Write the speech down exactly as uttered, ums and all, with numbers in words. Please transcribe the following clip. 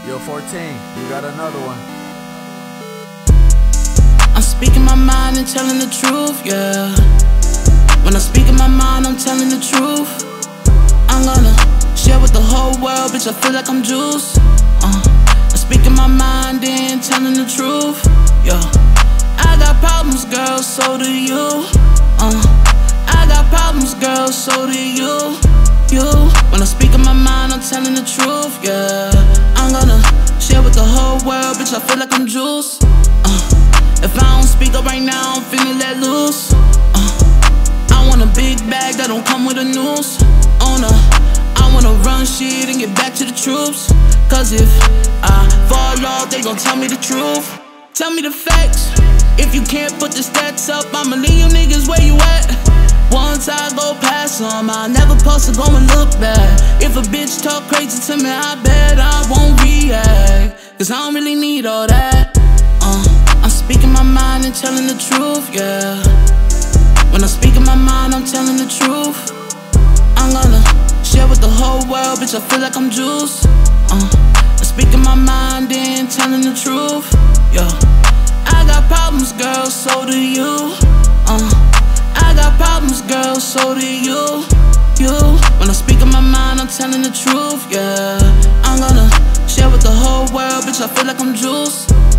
Yo, fourteen, you got another one. I'm speaking my mind and telling the truth, yeah. When I speak in my mind, I'm telling the truth. I'm gonna share with the whole world, bitch, I feel like I'm juice. uh, I'm speaking my mind and telling the truth, yeah. I got problems, girl, so do you. uh, I got problems, girl, so do you. You. When I speak in my mind, I'm telling the truth, yeah. I'm gonna share with the whole world, bitch, I feel like I'm juice. uh, If I don't speak up right now, I'm finna let loose. uh, I want a big bag that don't come with a noose. Oh no, I wanna run shit and get back to the troops. Cause if I fall off, they gon' tell me the truth. Tell me the facts. If you can't put the stats up, I'ma leave you niggas where you at. Once I go past them, I never post to go and look back. If a bitch talk crazy to me, I bet I won't react. Cause I don't really need all that. uh, I'm speaking my mind and telling the truth, yeah. When I speak in my mind, I'm telling the truth. I'm gonna share with the whole world, bitch, I feel like I'm juice. uh, I'm speaking my mind and telling the truth, yeah. I got problems, girl, so do you. uh, I got problems, girl, so do you. You. When I speak in my mind, I'm telling the truth, yeah. I'm gonna share with the whole world, bitch, I feel like I'm juice.